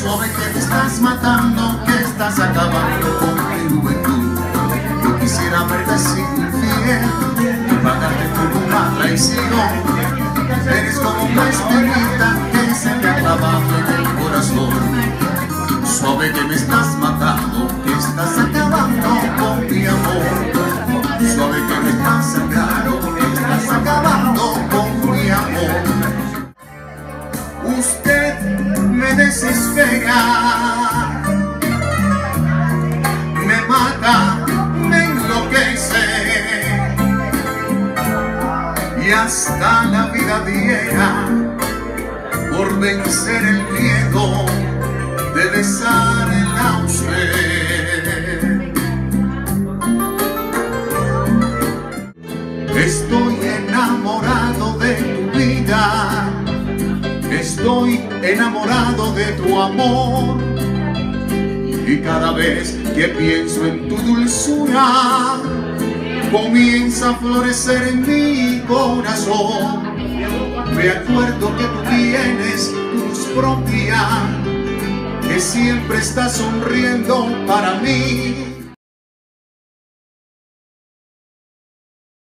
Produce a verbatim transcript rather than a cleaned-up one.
Suave que me estás matando, que estás acabando con mi juventud. Yo quisiera verte sin infiel y pagarte por una traición. Eres como una espinita que se me ha clavado en el corazón. Suave que me estás matando, que estás acabando con mi amor. Suave que me estás sacando, que estás acabando con mi amor. Usted me desespera, me mata, me enloquece, y hasta la vida diera por vencer el miedo de besarla a usted. Estoy enamorado de tu vida, estoy enamorado de tu amor, y cada vez que pienso en tu dulzura comienza a florecer en mi corazón. Me acuerdo que tú tienes tu luz propia, que siempre está sonriendo para mí.